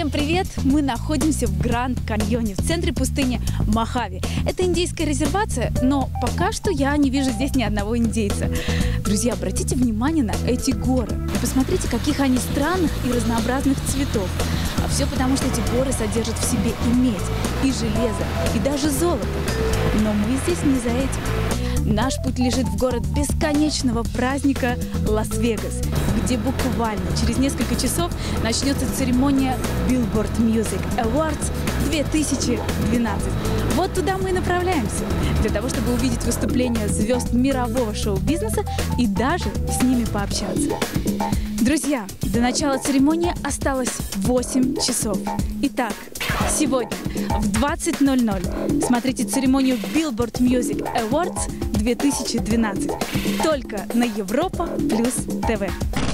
Всем привет! Мы находимся в Гранд-Каньоне, в центре пустыни Мохаве. Это индейская резервация, но пока что я не вижу здесь ни одного индейца. Друзья, обратите внимание на эти горы и посмотрите, каких они странных и разнообразных цветов. А все потому, что эти горы содержат в себе и медь, и железо, и даже золото. Но мы здесь не за этим. Наш путь лежит в город бесконечного праздника Лас-Вегас, где буквально через несколько часов начнется церемония Billboard Music Awards 2012. Вот туда мы и направляемся, для того, чтобы увидеть выступления звезд мирового шоу-бизнеса и даже с ними пообщаться. Друзья, до начала церемонии осталось 8 часов. Итак, сегодня в 20:00 смотрите церемонию Billboard Music Awards 2012 только на Европа Плюс ТВ.